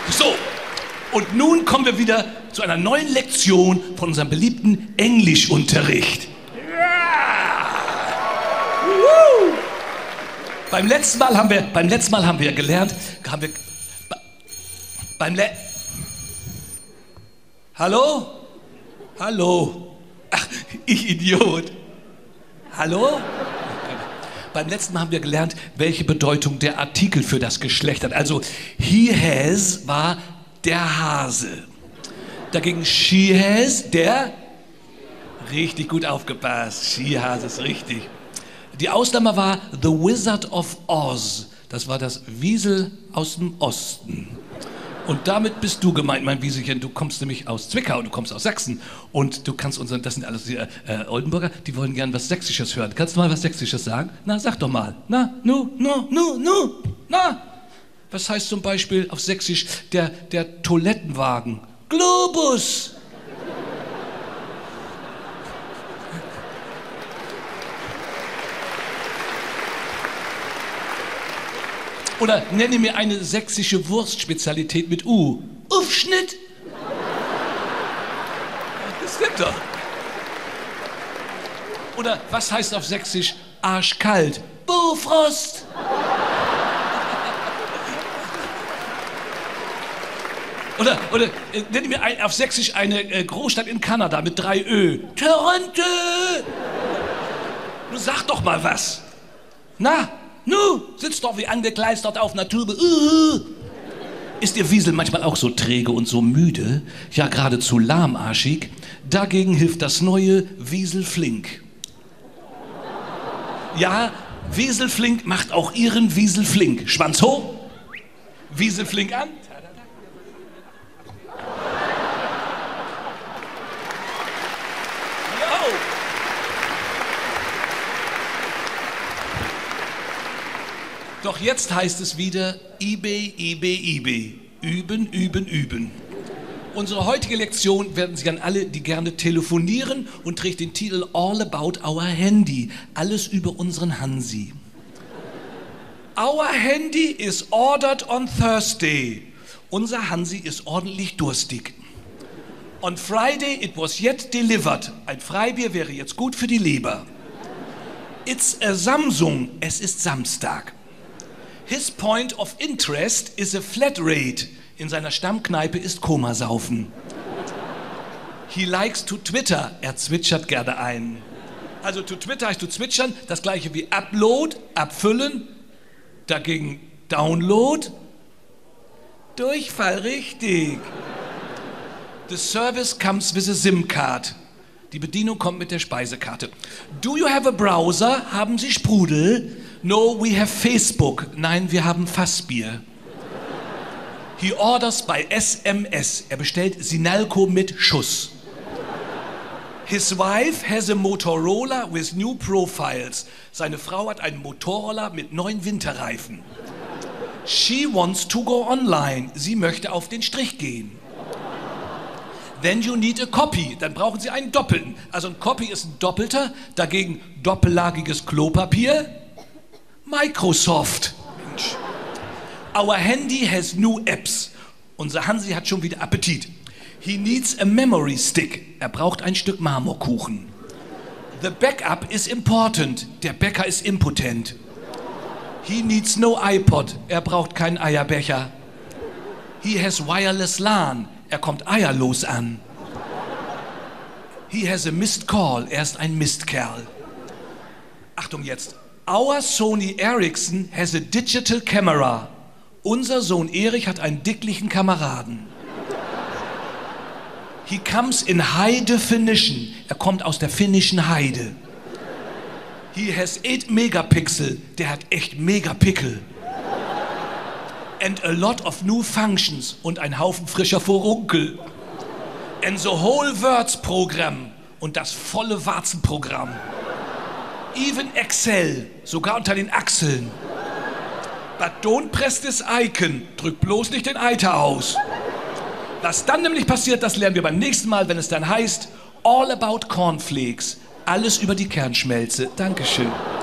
So, und nun kommen wir wieder zu einer neuen Lektion von unserem beliebten Englischunterricht. Ja. Beim letzten Mal haben wir gelernt, Hallo? Hallo? Ach, ich Idiot. Hallo? Beim letzten Mal haben wir gelernt, welche Bedeutung der Artikel für das Geschlecht hat. Also, he has war der Hase. Dagegen she has der... Richtig gut aufgepasst. She has ist richtig. Die Ausnahme war The Wizard of Oz. Das war das Wiesel aus dem Osten. Und damit bist du gemeint, mein Wieselchen. Du kommst nämlich aus Zwickau, du kommst aus Sachsen. Und du kannst unseren, das sind alles die Oldenburger, die wollen gern was Sächsisches hören. Kannst du mal was Sächsisches sagen? Na, sag doch mal. Na, nu. Na. Was heißt zum Beispiel auf Sächsisch der Toilettenwagen? Globus. Oder nenne mir eine sächsische Wurstspezialität mit U. Aufschnitt. Das stimmt doch. Oder was heißt auf Sächsisch arschkalt? Bofrost. Oder nenne mir auf Sächsisch eine Großstadt in Kanada mit 3 Ö. Toronto. Nun sag doch mal was. Na? Nu, sitzt doch wie angekleistert auf einer Tube. Ist Ihr Wiesel manchmal auch so träge und so müde? Ja, geradezu lahmarschig? Dagegen hilft das neue Wieselflink. Ja, Wieselflink macht auch Ihren Wieselflink. Schwanz hoch, Wieselflink an. Doch jetzt heißt es wieder IB. Üben. Unsere heutige Lektion werden Sie an alle, die gerne telefonieren, und trägt den Titel All About Our Handy. Alles über unseren Hansi. Our Handy is ordered on Thursday. Unser Hansi ist ordentlich durstig. On Friday it was yet delivered. Ein Freibier wäre jetzt gut für die Leber. It's a Samsung. Es ist Samstag. His point of interest is a flat rate. In seiner Stammkneipe ist Komasaufen. He likes to Twitter. Er zwitschert gerne ein. Also to Twitter heißt to zwitschern, das gleiche wie Upload, abfüllen, dagegen Download, Durchfall, richtig. The service comes with a SIM-Card. Die Bedienung kommt mit der Speisekarte. Do you have a browser? Haben Sie Sprudel? No, we have Facebook. Nein, wir haben Fassbier. He orders by SMS. Er bestellt Sinalco mit Schuss. His wife has a Motorola with new profiles. Seine Frau hat einen Motorroller mit neuen Winterreifen. She wants to go online. Sie möchte auf den Strich gehen. Then you need a copy. Dann brauchen Sie einen doppelten. Also ein Copy ist ein doppelter, dagegen doppellagiges Klopapier. Microsoft. Mensch. Our handy has new apps. Unser Hansi hat schon wieder Appetit. He needs a memory stick. Er braucht ein Stück Marmorkuchen. The backup is important. Der Bäcker ist impotent. He needs no iPod. Er braucht keinen Eierbecher. He has wireless LAN. Er kommt eierlos an. He has a missed call. Er ist ein Mistkerl. Achtung jetzt. Our Sony Ericsson has a digital camera. Unser Sohn Erich hat einen dicklichen Kameraden. He comes in high definition. Er kommt aus der finnischen Heide. He has 8 Megapixel. Der hat echt Megapickel. And a lot of new functions. Und ein Haufen frischer Furunkel. And the whole Words Programm. Und das volle Warzenprogramm. Even Excel, sogar unter den Achseln. But don't press this icon. Drück bloß nicht den Eiter aus. Was dann nämlich passiert, das lernen wir beim nächsten Mal, wenn es dann heißt All About Cornflakes. Alles über die Kernschmelze. Dankeschön.